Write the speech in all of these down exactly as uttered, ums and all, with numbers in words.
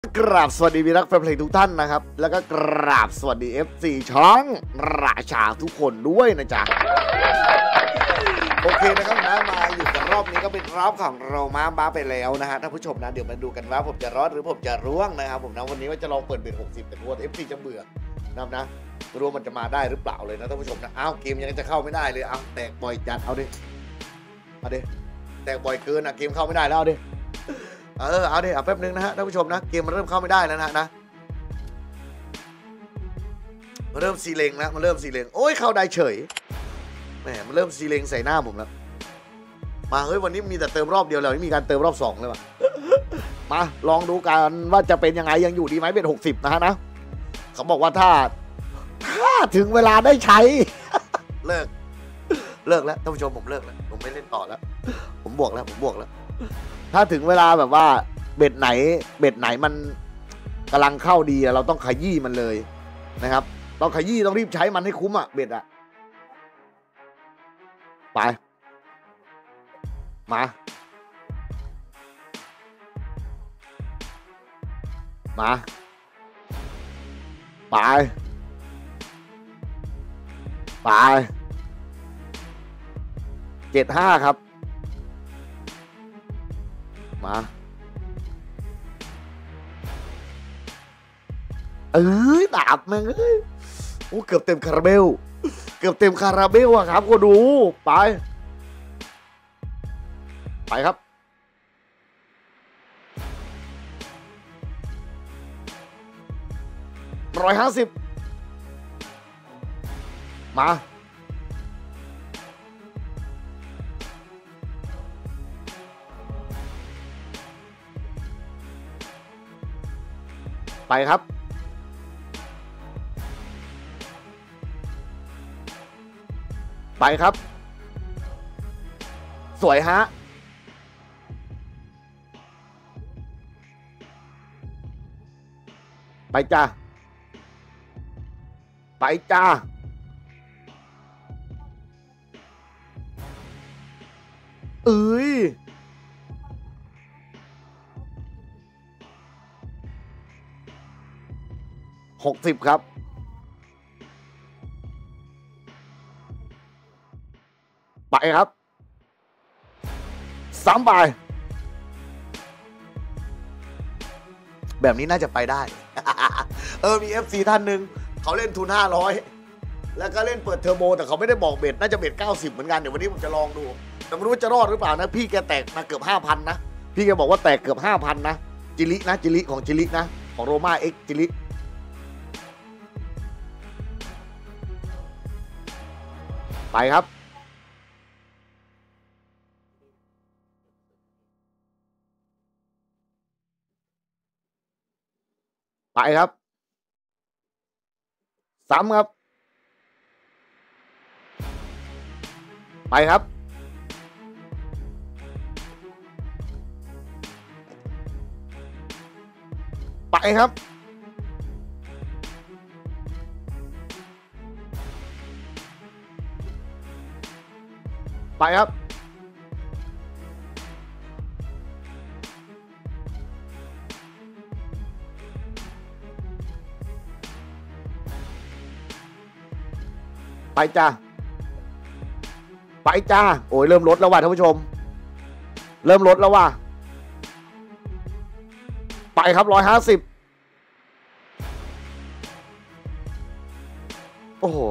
กราบสวัสดีมีรักแฟนเพลงทุกท่านนะครับแล้วก็กราบสวัสดี เอฟ ซี ช่องราชาทุกคนด้วยนะจ๊ะโอเคนะครับนะมาอยู่กันรอบนี้ก็เป็นรอบของเรามาบ้าไปแล้วนะฮะท่านผู้ชมนะเดี๋ยวมาดูกันว่าผมจะรอดหรือผมจะร่วงนะครับผมนะวันนี้ว่าจะลองเปิดเบ็ดหกสิบแต่กลัว เอฟ ซี จะเบื่อนะครับนะรู้ว่ามันจะมาได้หรือเปล่าเลยนะท่านผู้ชมนะอ้าวเกมยังจะเข้าไม่ได้เลยเอาแตกบ่อยจัดเอาดิเอาดิแตกบ่อยเกินอ่ะเกมเข้าไม่ได้แล้วเอาดิเออเอาดิเอาแป๊บนึงนะฮะท่านผู้ชมนะเกมมันเริ่มเข้าไม่ได้แล้วนะนะมันเริ่มซีเลงแล้วมันเริ่มซีเลงโอ้ยเข้าได้เฉยแหมมันเริ่มซีเลงใส่หน้าผมแล้วมาเฮ้ยวันนี้มีแต่เติมรอบเดียวแล้วไม่มีการเติมรอบสองเลยว่ะมาลองดูกันว่าจะเป็นยังไงยังอยู่ดีไหมเป็นหกสิบนะฮะนะเขาบอกว่าถ้าถ้าถึงเวลาได้ใช้ เลิกเลิกแล้วท่านผู้ชมผมเลิกแล้วผมไม่เล่นต่อแล้วผมบวกแล้วผมบวกแล้วถ้าถึงเวลาแบบว่าเบ็ดไหนเบ็ดไหนมันกำลังเข้าดีเราต้องขยี้มันเลยนะครับต้องขยี้ต้องรีบใช้มันให้คุ้มอ่ะเบ็ดอ่ะไปมามาไปไปเจ็ดห้าครับมาเอ้ยดาบแม่งเอ้ยโอ้เกือบเต็มคาราเบลเกือบเต็มคาราเบลอะครับก็ดูไปไปครับร้อยห้าสิบมาไปครับไปครับสวยฮะไปจ้าไปจ้าเอ้ยหกสิบครับไปครับสามใบแบบนี้น่าจะไปได้ เออมี เอฟ ซี ท่านหนึ่งเขาเล่นทุนห้าร้อยแล้วก็เล่นเปิดเทอร์โบแต่เขาไม่ได้บอกเบ็ดน่าจะเบ็ดเก้าสิบเหมือนกันเดี๋ยววันนี้ผมจะลองดูแต่ไม่รู้ว่าจะรอดหรือเปล่านะพี่แกแตกมาเกือบห้าพันนะพี่แกบอกว่าแตกเกือบห้าพันนะจิลินะจิลิของจิลินะของโรม่าเอ็กจิลิไปครับไปครับซ้ำครับไปครับไปครับไปครับไปจ้าไปจ้าโอ้ยเริ่มลดแล้วว่ะท่านผู้ชมเริ่มลดแล้วว่ะไปครับร้อยห้าสิบโอ้โห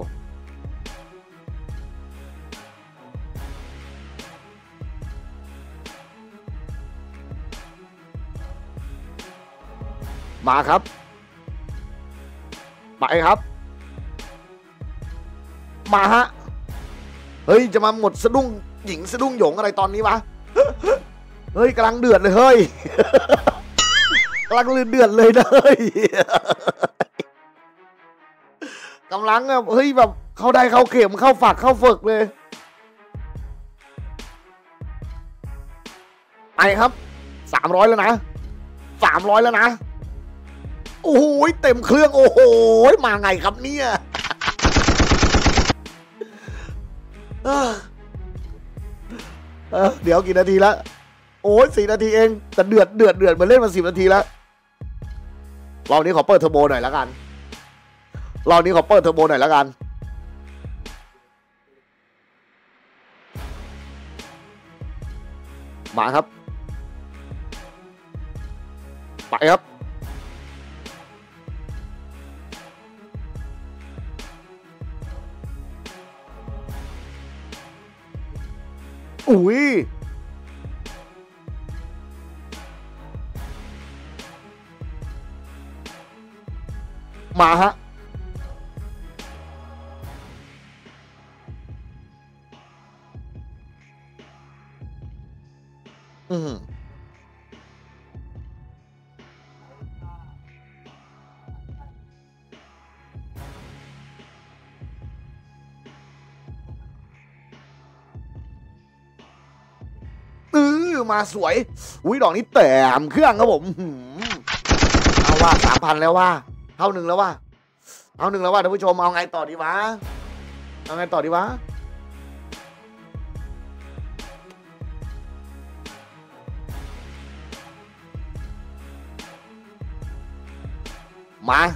มาครับไปครับมาฮะเฮ้ยจะมาหมดสะดุ้งหญิงสะดุ้งหยงอะไรตอนนี้วะเฮ้ยกำลังเดือดเลยเฮ้ยกำลังเดือดเลยนะเฮ้ยกำลังอะเฮ้ยแบบเข้าได้เข้าเข็มเข้าฝักเข้าฝึกเลยไปครับสามร้อยแล้วนะสามร้อยแล้วนะโอ้โหเต็มเครื่องโอ้โหมาไงครับเนี่ยเออเดี๋ยวกี่นาทีแล้ว โอ้ยสี่นาทีเองแต่เดือดเดือดเดือดมาเล่นมาสิบนาทีแล้วรอบนี้ขอเปิดเทอร์โบหน่อยแล้วกันรอบนี้ขอเปิดเทอร์โบหน่อยแล้วกันมาครับไปครับอุ้ยมาฮะอืมอือมาสวยอุ้ยดอกนี้แต้มเครื่องครับผมเอาว่าสามพันแล้วว่าเท่าหนึ่งแล้วว่าเอาหนึ่งแล้วว่าท่านผู้ชมเอาไงต่อดีวะเอาไงต่อดีวะมา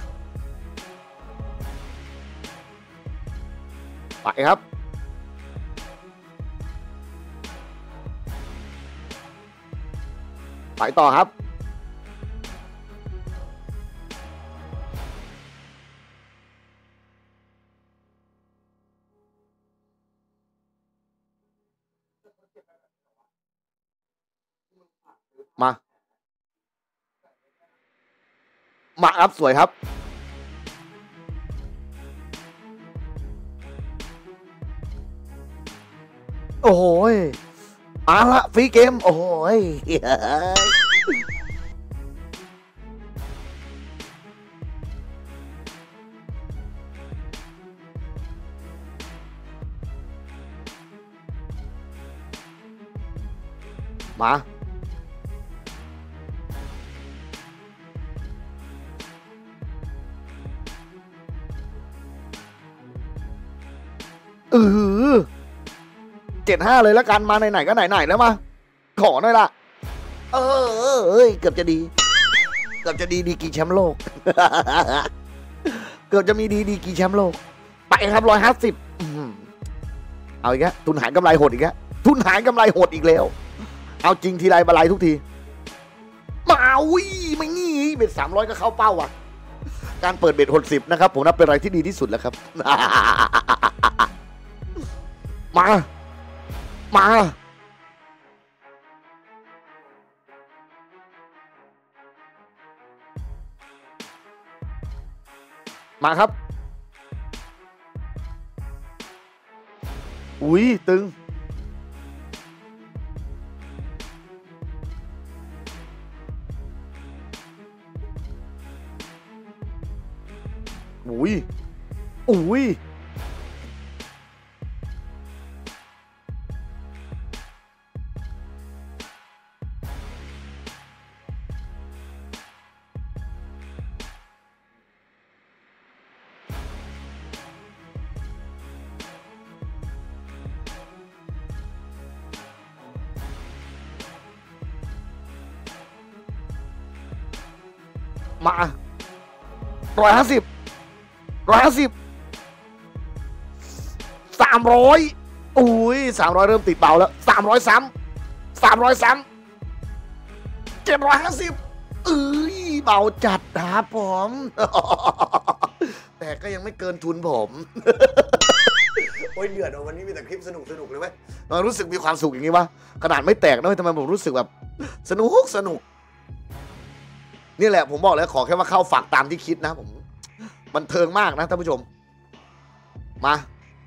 ไปครับไปต่อครับมามาครับสวยครับโอ้โหมาละฟรีเกมโอ้โหมาเออเจ็ดห้าเลยแล้วกันมาไหนๆก็ไหนๆแล้วมาขอหน่อยล่ะเออเอ้ยเกือบจะดีเกือบจะดีดีกี่แชมป์โลก เกือบจะมีดีดีกี่แชมป์โลกไปครับร้อยห้าสิบเอาอีกแล้วทุนหารกำไรหดอีกแล้วทุนหารกำไรหดอีกแล้วเอาจริงทีไรบาลัยทุกทีมาอุ้ยไม่งี้เบ็ดสามร้อยก็เข้าเป้าอ่ะการเปิดเบ็ดหกสิบนะครับผมนับเป็นอะไรที่ดีที่สุดแล้วครับ มามามาครับอุ้ยตึงอุ้ยอุ้ยมาร้อยห้าสิบร้อยห้าสิบสามร้อยอุ้ยสามร้อยเริ่มติดเบาแล้วสามร้อยซ้ำสามร้อยซ้ำเจ็ดร้อยห้าสิบเอ้ยเบาจัดครับผม แต่ก็ยังไม่เกินทุนผม โอ้ยเดือดวันนี้มีแต่คลิปสนุกสนุกเลยไหมเรารู้สึกมีความสุขอย่างนี้วะขนาดไม่แตกนะทำไมผมรู้สึกแบบสนุกสนุกนี่แหละผมบอกแล้วขอแค่ว่าเข้าฝักตามที่คิดนะผมบันเทิงมากนะท่านผู้ชมมา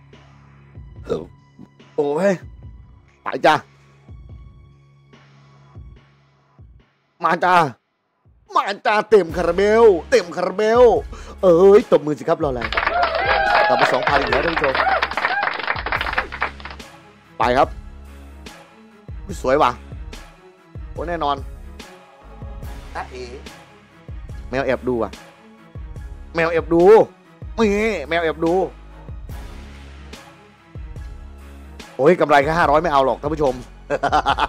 โอ้ยไปจ้ามาจ้ามาจ้าเต็มคาราเบลเต็มคาราเบลเอ้ยตบมือสิครับรออะไรกลับมาสองพันอีกแล้วท่านผู้ชมไปครับสวยว่ะโอ้แน่นอนอะเอ๋แมวแอบดูอ่ะแมวแอบดูนี่แมวแอบดูโอ้ยกำไรแค่ห้าร้อยไม่เอาหรอกท่านผู้ชม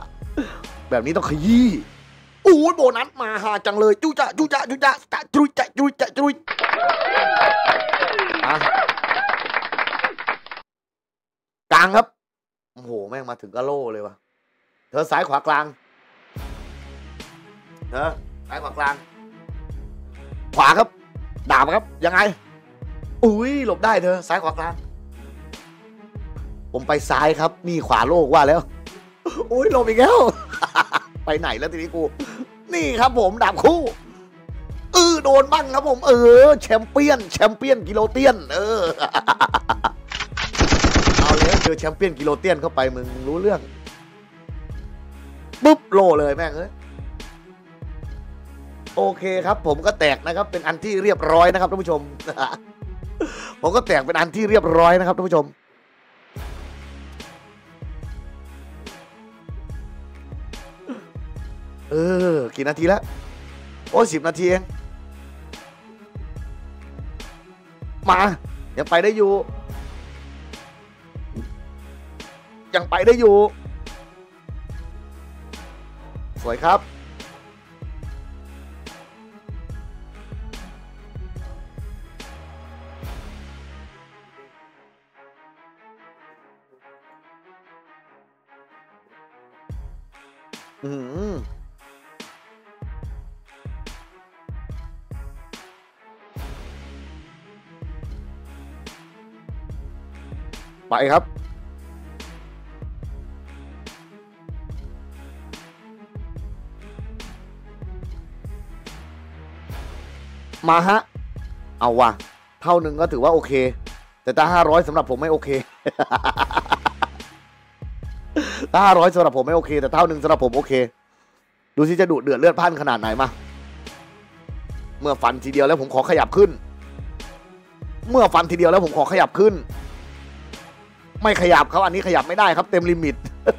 แบบนี้ต้องขยี้โอ้ยโบนัสมาหาจังเลยจุจ๊ะจุจ๊ะจุจ๊ะจุจ๊ะถึงก็โล่เลยวะเธอซ้ายขวากลางเธอซ้ายขวากลางขวาครับดาบครับยังไงอุ้ยหลบได้เธอซ้ายขวากลางผมไปซ้ายครับนี่ขวาโลกว่าแล้วอุ้ยหลบอีกแล้ว ไปไหนแล้วทีนี้กูนี่ครับผมดาบคู่เออโดนบ้างครับผมเออแชมเปี้ยนแชมเปี้ยนกิโลเตียนเออ เอาเลยเจอแชมเปี้ยนกิโลเตียนเข้าไปมึงรู้เรื่องปุ๊บโลเลยแม่งเอ้ยโอเคครับผมก็แตกนะครับเป็นอันที่เรียบร้อยนะครับท่านผู้ชม ผมก็แตกเป็นอันที่เรียบร้อยนะครับท่านผู้ชมเออกี่นาทีแล้วโอ้ยสิบนาทีเองมายังไปได้อยู่ยังไปได้อยู่สวยครับอืมไปครับมาฮะเอาว่ะเท่าหนึ่งก็ถือว่าโอเคแต่ถ้าห้าร้อยสำหรับผมไม่โอเค ถ้าห้าร้อยสำหรับผมไม่โอเคแต่เท่าหนึ่งสำหรับผมโอเคดูสิจะดุเดือดเลือดพล่านขนาดไหนมาเมื่อฟันทีเดียวแล้วผมขอขยับขึ้นเมื่อฟันทีเดียวแล้วผมขอขยับขึ้นไม่ขยับครับอันนี้ขยับไม่ได้ครับเต็มลิมิต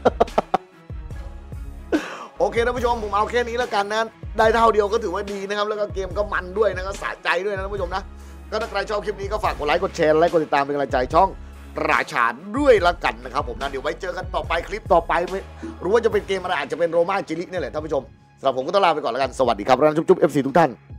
โอเคท่านผู้ชมผมเอาแค่นี้แล้วกันนะได้เท่าเดียวก็ถือว่าดีนะครับแล้วก็เกมก็มันด้วยนะครับสะใจด้วยนะท่านผู้ชมนะก็ถ้าใครชอบคลิปนี้ก็ฝากกดไลค์กดแชร์และกดติดตามเป็นกำลังใจช่องราชาด้วยละกันนะครับผมนะเดี๋ยวไว้เจอกันต่อไปคลิปต่อไปไม่รู้ว่าจะเป็นเกมอะไรอาจจะเป็นโรม่าจิลิเนี่ยแหละท่านผู้ชมสำหรับผมก็ต้องลาไปก่อนแล้วกันสวัสดีครับแล้วจุ๊บจุ๊บ เอฟ ซี ทุกท่าน